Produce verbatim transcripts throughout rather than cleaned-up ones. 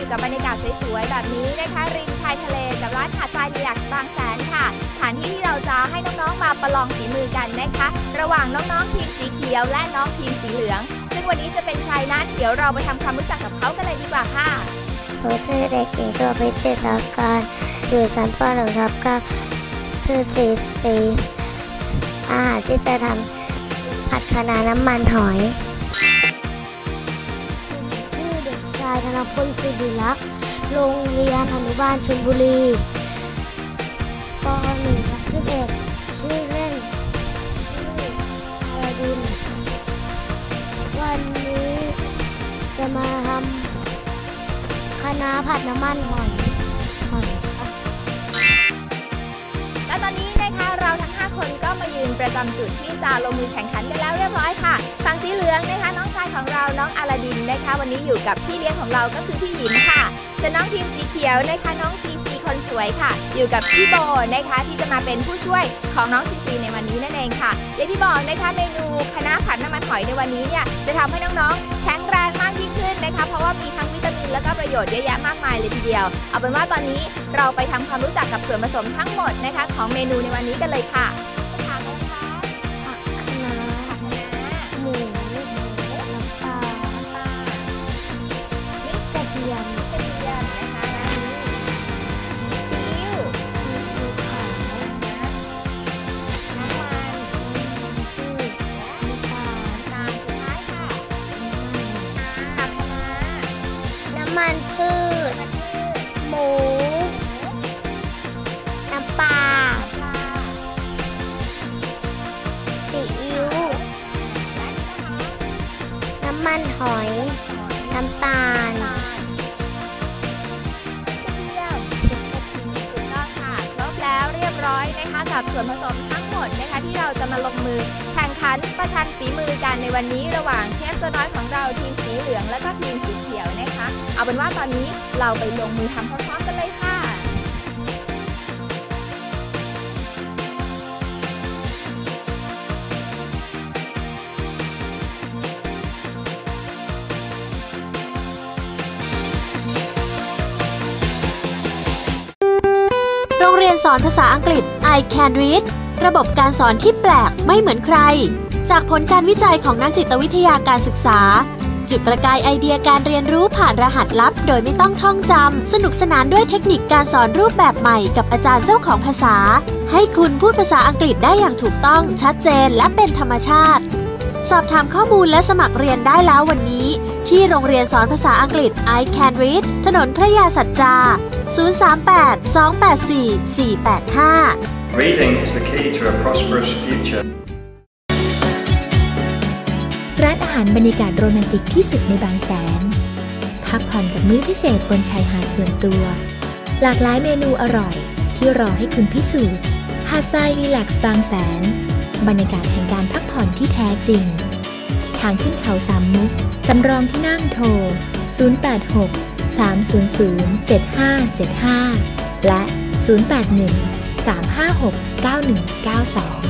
กับบรรยากาศสวยๆแบบนี้นะคะริมชายทะเลกับร้านหาดทรายรีแลกซ์บางแสนค่ะสถานที่ที่เราจะให้น้องๆมาประลองฝีมือกันนะคะระหว่างน้องๆทีมสีเขียวและน้องทีมสีเหลืองซึ่งวันนี้จะเป็นใครนั้นเดี๋ยวเราไปทำความรู้จักกับเขากันเลยดีกว่าค่ะผมชื่อเด็กหญิงตัวพิจิตรการอยู่ชั้นป หนึ่ง ครับก็ชื่อสีสีอาหารที่จะทำผัดคะน้าน้ำมันหอยชื่อเด็กชายธนพลศิริลักษณ์โรงเรียนอนุบาลชลบุรีป หนึ่ง ครับชื่อเด็กชื่อเล่นชื่ออาลาดินวันนี้จะมาทำคะน้าผัดน้ำมันหอยหอยครับและตอนนี้นะคะเราทั้งห้าคนก็มายืนประจำจุดที่จะลงมือแข่งขันกันแล้วเรียบร้อยค่ะฝั่งสีเหลืองนะคะน้องชายของเราน้องอาลาดินนะคะวันนี้อยู่กับพี่เลี้ยงของเราก็คือพี่หยินค่ะส่วนน้องทีมสีเขียวนะคะน้องซีซีคนสวยค่ะอยู่กับพี่โบนะคะที่จะมาเป็นผู้ช่วยของน้องซีซีในวันนี้นั่นเองค่ะอย่างที่บอกนะคะเมนูคะน้าผัดน้ำมันหอยในวันนี้เนี่ยจะทำให้น้องๆแข็งแรงมากยิ่งขึ้นนะคะเพราะว่ามีทั้งวิตามินและก็ประโยชน์เยอะแยะมากมายเลยทีเดียวเอาเป็นว่าตอนนี้เราไปทำความรู้จักกับส่วนผสมทั้งหมดนะคะของเมนูในวันนี้กันเลยค่ะผักอะไรคะผักคะน้าผักคะน้าหมูน้ำปลาน้ำปลาพริกกระเทียมกระเทียมนะคะซีอิ๊วซีอิ๊วขาวน้ำมันพืชน้ำตาลน้ำตาลสุดท้ายค่ะผักคะน้าน้ำมันพืชหมูน้ำปลาซีอิ๊วน้ำมันหอยน้ำตาลถูกต้องค่ะครบแล้วเรียบร้อยนะคะกับส่วนผสมทั้งหมดนะคะที่เราจะมาลงมือแข่งขันประชันฝีมือกันในวันนี้ระหว่างเชฟตัวน้อยของเราทีมสีเหลืองและก็ทีมสีเขียวนะคะเอาเป็นว่าตอนนี้เราไปลงมือทำพร้อมๆกันเลยค่ะโรงเรียนสอนภาษาอังกฤษ I Can Read ระบบการสอนที่แปลกไม่เหมือนใครจากผลการวิจัยของนักจิตวิทยาการศึกษาจุดประกายไอเดียการเรียนรู้ผ่านรหัสลับโดยไม่ต้องท่องจำสนุกสนานด้วยเทคนิคการสอนรูปแบบใหม่กับอาจารย์เจ้าของภาษาให้คุณพูดภาษาอังกฤษได้อย่างถูกต้องชัดเจนและเป็นธรรมชาติสอบถามข้อมูลและสมัครเรียนได้แล้ววันนี้ที่โรงเรียนสอนภาษาอังกฤษ I Can Read ถนนพระยาสัจจาศูนย์ สาม แปด สอง แปด สี่ สี่ แปด ห้า Reading is the key to a prosperous future. ร้านอาหารบรรยากาศโรแมนติกที่สุดในบางแสนพักผ่อนกับมื้อพิเศษบนชายหาดส่วนตัวหลากหลายเมนูอร่อยที่รอให้คุณพิสูจน์หาดทรายรีแลกซ์บางแสนบรรยากาศแห่งการพักผ่อนที่แท้จริงทางขึ้นเขาสามมุกสำรองที่นั่งโทรศูนย์ แปด หก สาม ศูนย์ ศูนย์ เจ็ด ห้า เจ็ด ห้าและศูนย์ แปด หนึ่ง สาม ห้า หก เก้า หนึ่ง เก้า สอง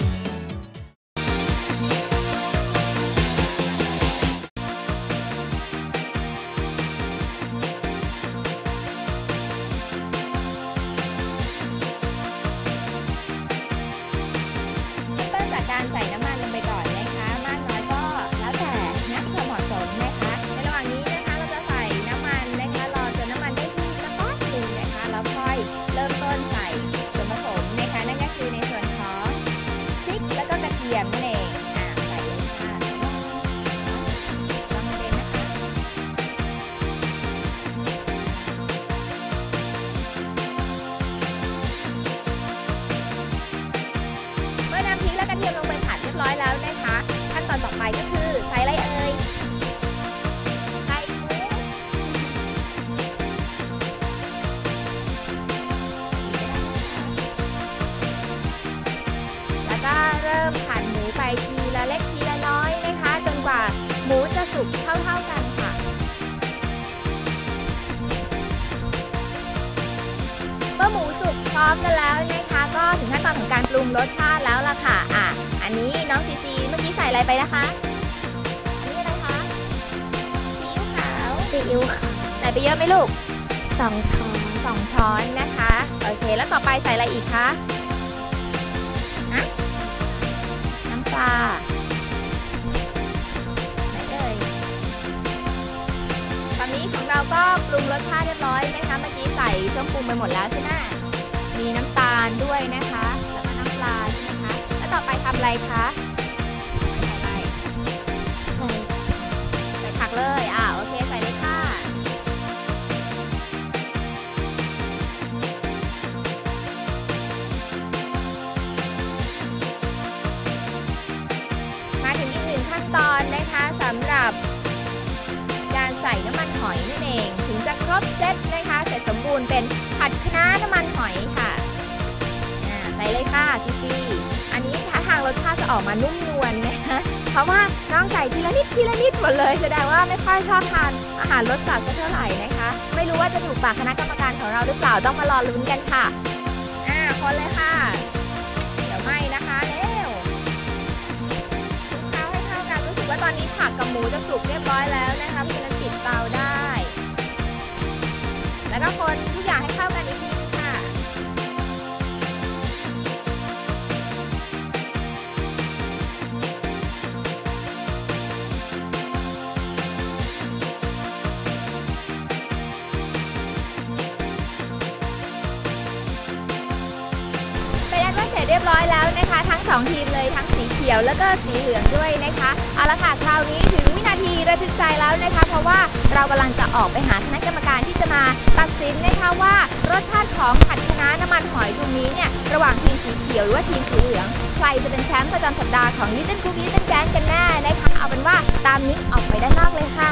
การใส่น้ำมันลงไปก่อนนะคะมากน้อยก็แล้วแต่นะเพื่อเหมาะสมนะคะในระหว่างนี้นะคะเราจะใส่น้ำมันนะคะรอจนน้ำมันได้ที่สักพักหนึ่งนะคะแล้วค่อยเริ่มต้นใส่ส่วนผสมนะคะนั่นก็คือในส่วนของพริกแล้วก็กระเทียมนั่นเองอ่ะใส่เลยค่ะลองมาเด็นนะคะเมื่อนำพริกและกระเทียมลงไปผัดเรียบร้อยแล้วนะคะขั้นตอนต่อไปก็คือใส่อะไรเอ่ยใส่หมูแล้วก็เริ่มผัดหมูไปทีละเล็กทีละน้อยนะคะจนกว่าหมูจะสุกเท่าๆกันค่ะเมื่อหมูสุกพร้อมกันแล้วนะคะก็ถึงขั้นตอนของการปรุงรสชาติแล้วล่ะค่ะอ่ะอันนี้น้องซีซีเมื่อกี้ใส่อะไรไปนะคะอันนี้อะไรคะซีอิ๊วขาวซีอิ๊วขาวและส่ไปเยอะไหมลูกสองช้อนสองช้อนนะคะโอเคแล้วต่อไปใส่อะไรอีกคะนะน้ำปลาไหนเอ่ยตอนนี้ของเราก็ปรุงรสชาติเรียบร้อยนะคะเมื่อกี้ใส่เครื่องปรุงไปหมดแล้วใช่ไหมมีน้ำตาลด้วยนะคะแล้วก็น้ำปลาใช่ไหมคะแล้วต่อไปทำอะไรคะใส่อะไรใส่ใส่ผักเลยอ่าโอเคใส่เลยค่ะมาถึงอีกหนึ่งขั้นตอนนะคะสำหรับการใส่น้ำมันหอยนั่นเองถึงจะครบเซตนะคะเสร็จสมบูรณ์เป็นผัดคะน้าน้ำมันหอยค่ะอ่าใส่เลยค่ะซีซีอันนี้ท่าทางรสชาติจะออกมานุ่มนวลนะคะเพราะว่าน้องใส่ทีละนิดทีละนิดหมดเลยแสดงว่าไม่ค่อยชอบทานอาหารรสจัดสักเท่าไหร่นะคะไม่รู้ว่าจะถูกปากคณะกรรมการของเราหรือเปล่าต้องมารอลุ้นกันค่ะอ่าคนเลยค่ะเดี๋ยวไหม้นะคะเร็วคลุกเคล้าให้เข้ากันรู้สึกว่าตอนนี้ผักกับหมูจะสุกเรียบร้อยแล้วนะคะเพราะฉะนั้นปิดเตาได้ แล้วก็คนทุกอย่างให้เข้ากันอีกทีนึงค่ะเป็นอันว่าเสร็จเรียบร้อยแล้วนะคะทั้งสองทีมเลยทั้งสีเขียวแล้วก็สีเหลืองด้วยนะคะเอาละค่ะคราวนี้ถึงวินาทีระทึกใจแล้วนะคะเพราะว่าเรากำลังจะออกไปหาคณะกรรมการที่จะมาตัดสินนะคะว่ารสชาติของผัดคะน้าน้ำมันหอยตรงนี้เนี่ยระหว่างทีมสีเขียวหรือว่าทีมสีเหลืองใครจะเป็นแชมป์ประจำสัปดาห์ของ Little Cook Little Gang กันแน่นะคะเอาเป็นว่าตามนี้ออกไปด้านนอกเลยค่ะ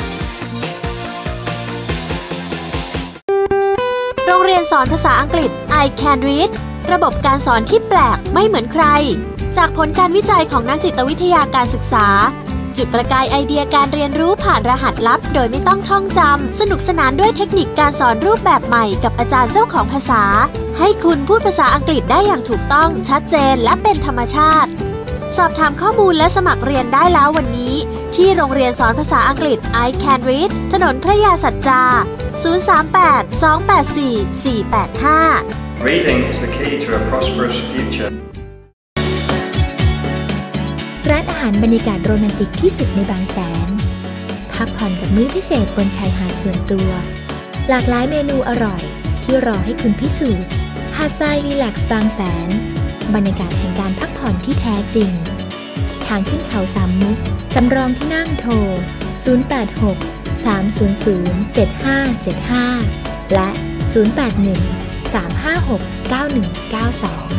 โรงเรียนสอนภาษาอังกฤษ I Can Read ระบบการสอนที่แปลกไม่เหมือนใครจากผลการวิจัยของนักจิตวิทยาการศึกษาจุดประกายไอเดียการเรียนรู้ผ่านรหัสลับโดยไม่ต้องท่องจำสนุกสนานด้วยเทคนิคการสอนรูปแบบใหม่กับอาจารย์เจ้าของภาษาให้คุณพูดภาษาอังกฤษได้อย่างถูกต้องชัดเจนและเป็นธรรมชาติสอบถามข้อมูลและสมัครเรียนได้แล้ววันนี้ที่โรงเรียนสอนภาษาอังกฤษ I Can Read ถนนพระยาสัจจาศูนย์ สาม แปด สอง แปด สี่ สี่ แปด ห้า Reading is the key to a prosperous future. ร้านอาหารบรรยากาศโรแมนติกที่สุดในบางแสนพักผ่อนกับมื้อพิเศษบนชายหาดส่วนตัวหลากหลายเมนูอร่อยที่รอให้คุณพิสูจน์หาดทรายรีแลกซ์บางแสนบรรยากาศแห่งการพักผ่อนที่แท้จริงทางขึ้นเขาสามมุกสำรองที่นั่งโทรศูนย์ แปด หก สาม ศูนย์ ศูนย์ เจ็ด ห้า เจ็ด ห้าและศูนย์ แปด หนึ่ง สาม ห้า หก เก้า หนึ่ง เก้า สอง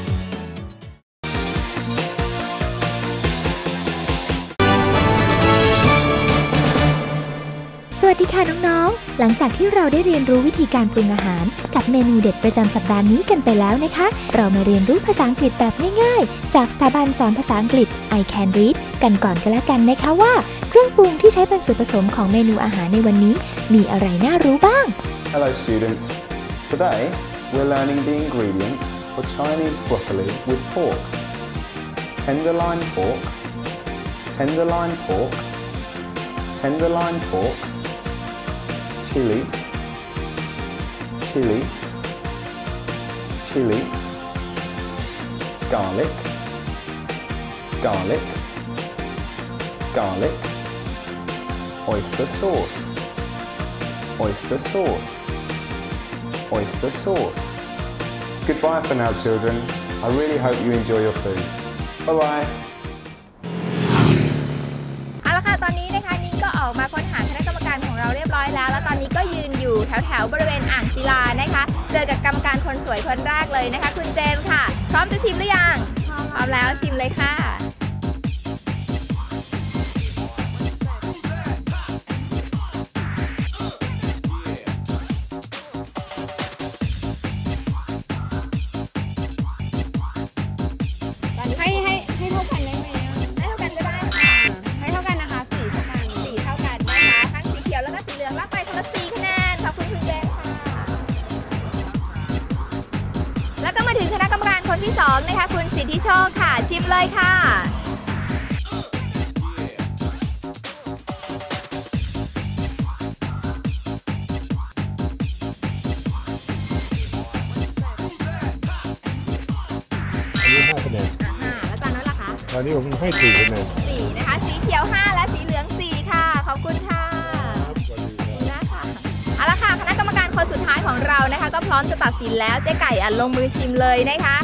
สวัสดีค่ะน้องๆหลังจากที่เราได้เรียนรู้วิธีการปรุงอาหารกับเมนูเด็ดประจำสัปดาห์นี้กันไปแล้วนะคะเรามาเรียนรู้ภาษาอังกฤษแบบง่ายๆจากสถาบันสอนภาษาอังกฤษ I Can Read กันก่อนก็แล้วกันนะคะว่าเครื่องปรุงที่ใช้เป็นส่วนผสมของเมนูอาหารในวันนี้มีอะไรน่ารู้บ้าง Hello students. Today we're learning the ingredients for Chinese broccoli with pork. Tenderloin pork, tenderloin pork, tenderloin pork, chili, chili, chili, garlic, garlic, garlic, oyster sauce, oyster sauce, oyster sauce. Goodbye for now, children. I really hope you enjoy your food. Bye-bye. เอาละค่ะตอนนี้นะคะนิ้งก็ออกมาค้นหาคณะกรรมการของเราเรียบร้อยแล้วแล้วตอนนี้ก็ยืนอยู่แถวๆบริเวณอ่างศิลานะคะเจอกับกรรมการคนสวยคนแรกเลยนะคะคุณเจมส์ค่ะพร้อมจะชิมหรือยังพร้อมแล้วชิมเลยค่ะให้ให้ให้เท่ากันได้ไหมให้เท่ากันก็ได้ค่ะให้เท่ากันนะคะสีเท่ากันสีเท่ากันนะคะทั้งสีเขียวแล้วก็สีเหลืองรับไปคนละสี่คะแนนขอบคุณคุณเจมส์ค่ะแล้วก็มาถึงคณะกรรมการคนที่สองนะคะคุณสิทธิโชคค่ะชิมเลยค่ะตอนนี้ผมให้สี่คะแนนสี่นะคะสีเขียวห้าและสีเหลืองสี่ค่ะขอบคุณค่ะนะคะเอาละค่ะคณะกรรมการคนสุดท้ายของเรานะคะก็พร้อมจะตัดสินแล้วเจ๊ไก่อ่ะลงมือชิมเลยนะคะ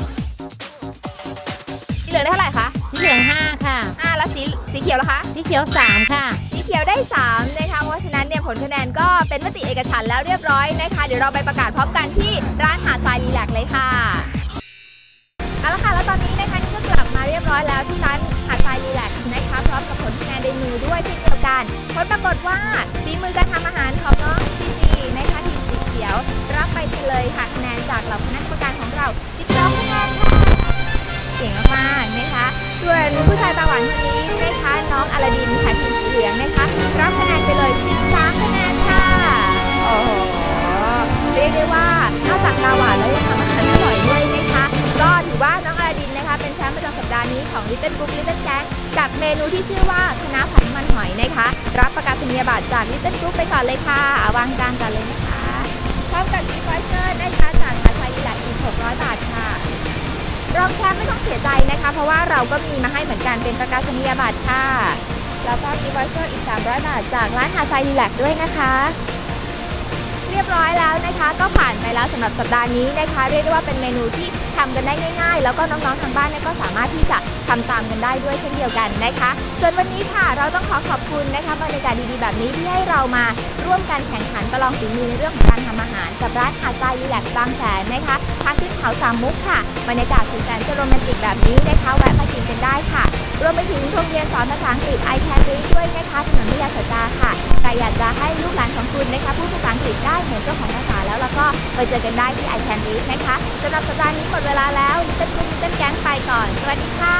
สีเหลืองได้เท่าไหร่คะสีเหลืองห้าค่ะห้าแล้วสีสีเขียวล่ะคะสีเขียวสามค่ะสีเขียวได้สามนะคะเพราะฉะนั้นเนี่ยผลคะแนนก็เป็นมติเอกฉันท์แล้วเรียบร้อยนะคะเดี๋ยวเราไปประกาศพร้อมกันที่ร้านหาดทรายรีแลกซ์เลยค่ะเอาละค่ะแล้วตอนนี้นะคะนี่ก็กลับมาเรียบร้อยแล้วที่ร้านหาดทรายรีแลกซ์นะคะพร้อมกับผลคะแนนในมือด้วยเช่นเดียวกันผลปรากฏว่าฝีมือการทำอาหารของน้องซีซีนะคะทีมสีเขียวรับไปเลยค่ะคะแนนจากเหล่าคณะกรรมการของเราสิบสองคะแนนค่ะเก่งมากๆนะคะส่วนผู้ชายตาหวานคนนี้นะคะน้องอลาดินค่ะทีมสีเหลืองนะคะรับคะแนนไปเลยสิบสามคะแนนค่ะโอ้โหเรียกได้ว่านอกจากตาหวานแล้วยังทำอาหารอร่อยด้วยนะคะก็ถือว่าน้องอลาดินนะคะเป็นแชมป์ประจำสัปดาห์นี้ของ Little Group Little Gang กับเมนูที่ชื่อว่าคณะผัดน้ำมันหอยนะคะรับประกาศนียบัตรจาก Little Group ไปก่อนเลยค่ะวางจานกันเลยนะคะพร้อมกับกิฟต์วอเชอร์นะคะจากหาดทรายรีแลกซ์อีกหกร้อยบาทค่ะรองแชมป์ไม่ต้องเสียใจนะคะเพราะว่าเราก็มีมาให้เหมือนกันเป็นประกาศนียบัตรค่ะแล้วก็กิฟต์วอเชอร์อีกสามร้อยบาทจากร้านหาดทรายรีแลกซ์ด้วยนะคะเรียบร้อยแล้วนะคะก็ผ่านไปแล้วสำหรับสัปดาห์นี้นะคะเรียกได้ว่าเป็นเมนูที่ทำกันได้ง่ายๆแล้วก็น้องๆทางบ้านเนี่ยก็สามารถที่จะทำตามกันได้ด้วยเช่นเดียวกันนะคะส่วนวันนี้ค่ะเราต้องขอขอบคุณนะคะบรรยากาศดีๆแบบนี้ที่ให้เรามาร่วมกันแข่งขันประลองฝีมือในเรื่องของการทำอาหารกับร้านหาดทรายรีแลกซ์บางแสนนะคะทางขึ้นเขาสามมุกค่ะบรรยากาศสุดแสนจะโรแมนติกแบบนี้นะคะแวะมากินกันได้ค่ะรวมไปถึงโรงเรียนสอนภาษาอังกฤษ I Can Read ด้วยนะคะถนนวิทยาสัจจาค่ะใครอยากจะให้ลูกหลานของคุณนะคะพูดภาษาอังกฤษได้เหมือนเจ้าของภาษาแล้วแล้วก็ไปเจอกันได้ที่ I Can Read นะคะสำหรับสัปดาห์นี้หมดเวลาแล้วLittle Group Little Gang ไปก่อนสวัสดีค่ะ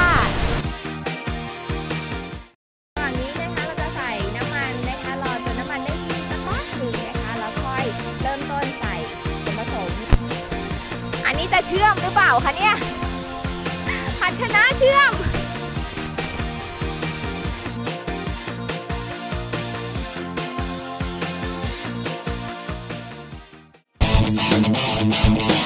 ระหว่างนี้นะคะเราจะใส่น้ำมันนะคะรอจนน้ำมันได้ที่สักพักหนึ่งนะคะแล้วค่อยเริ่มต้นใส่ส่วนผสมอันนี้จะเชื่อมหรือเปล่าคะเนี่ยผัดคะน้าเชื่อม Thank you.